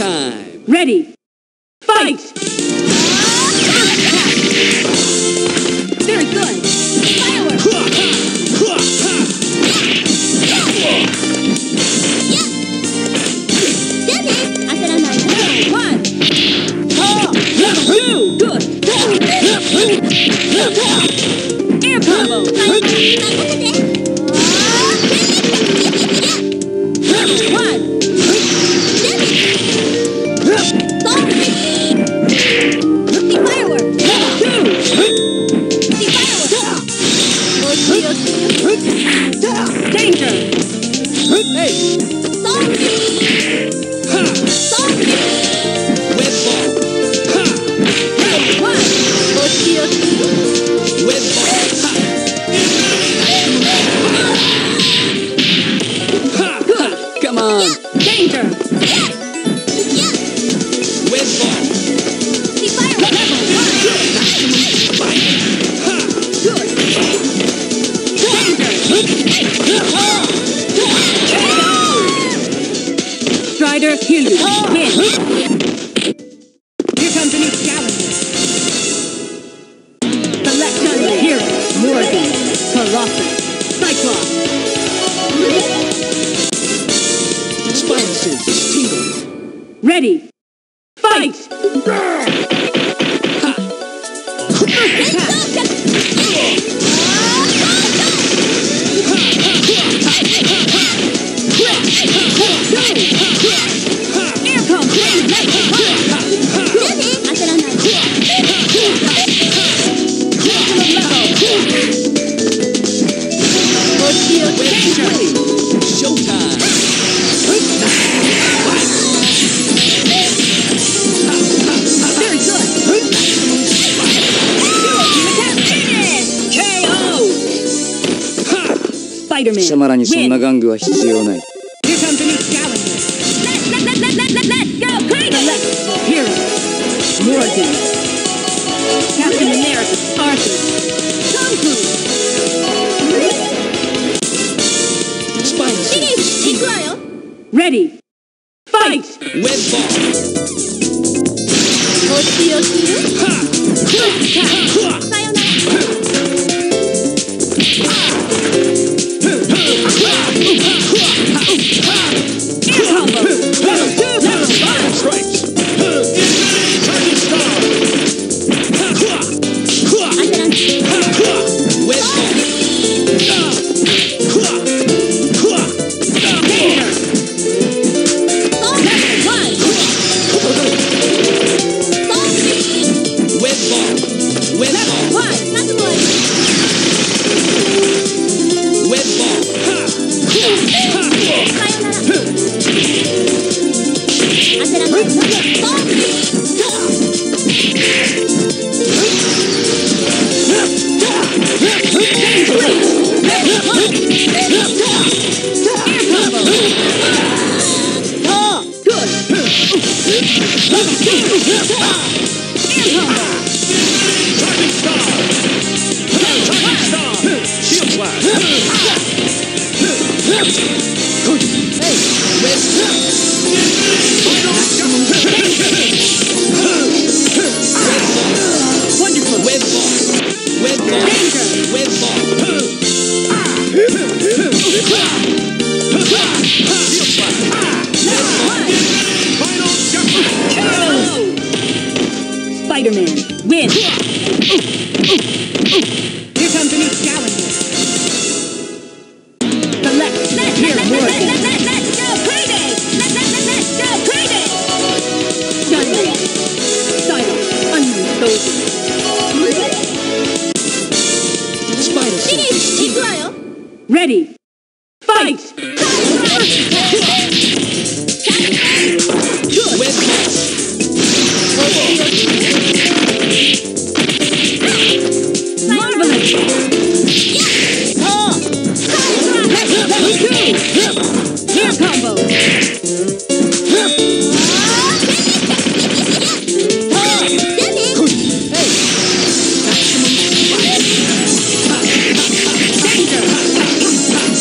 Showtime! Ready! Fight! Very good! Fireworks! One! Two! Good! Air combo! One! Fireworks! Two! Danger! Hey! Web ball! One! Web ball! Come on! Danger! Web ball! Strider Hulu win. Here comes a new challenger. Selection hero Morgan, Colossus, Cyclops. Spider senses tingle. Ready. Fight! Air combo! Showtime! Very good! Spider-Man 貴様らにそんな win. 玩具は必要ない。 Here comes a new challenger. Let's go crazy! Hero Morgan, Captain America, Arthur, Kung Fu. Spider senses tingle. Ready. Fight! Web ball! Air combo! Spider strikes! Turning star! Web ball! Web ball! Web ball! Web ball! Turning star! Turning star! Shield blast! Web Wonderful! Web ball! Web ball! Web ball! Shield blast! Final judgment! Spider-Man win. Here comes a new challenger. Select hero Morgan. Let's go crazy! Let's go crazy! Stunning. Silent. Unknown soldier. Spider senses tingle. Ready. Fight! Web ball! Marvelous! Air combo! Danger!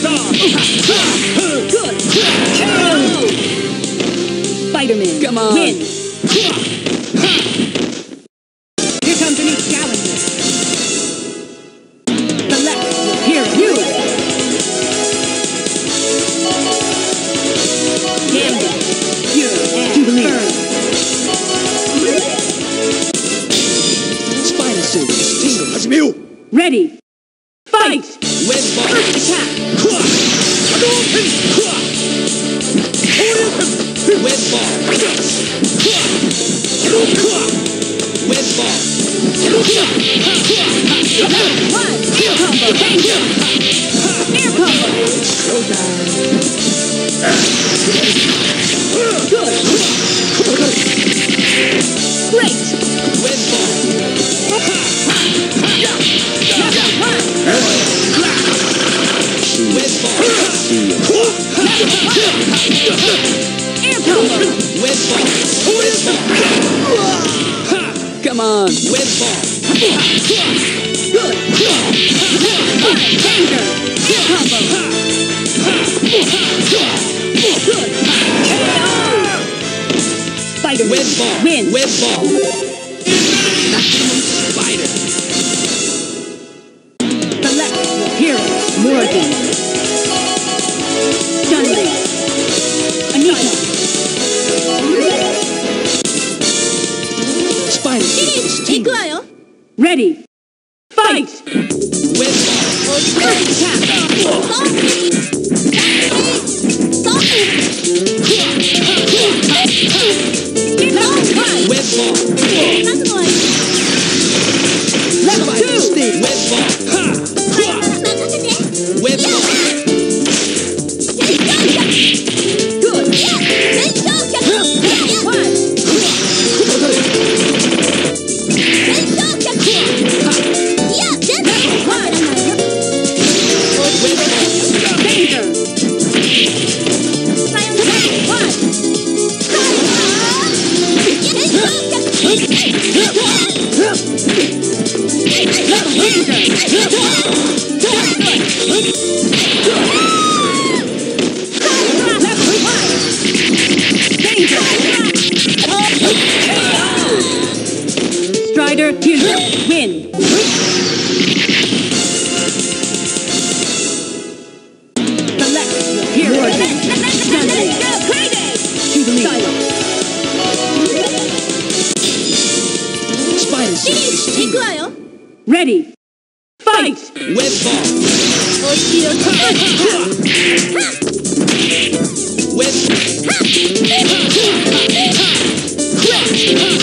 Star! Good. Spider-Man. Come on. Win. Here comes a new challenger. Select your hero. Gambit. Pure and Jubilee. Spider Suit! Team, 始めよう Ready. Fight. Web Ball! First attack. Hadouken! Web Ball! Web Ball! One. Air combo. Danger. Air combo. Good. Great. Web Ball! Level one. Web Ball! Air combo. Web Ball! Come on! Web Ball! Good. Danger. Air combo. Good. Spider-Man. Web Ball! Win. Web Ball! Spider! Select your hero. Morgan. Dudley. Anita. Spider Suit! Team! Ready. Fight. Web Ball! First attack. Web Ball! Level Spider two. Suit! Web Ball! Web Ball! Good. One. Danger. One. Strider, hero, win. Select your hero. Dudley. Jubilee. Spider Suit! Team! Ready. Fight. Web Ball! Web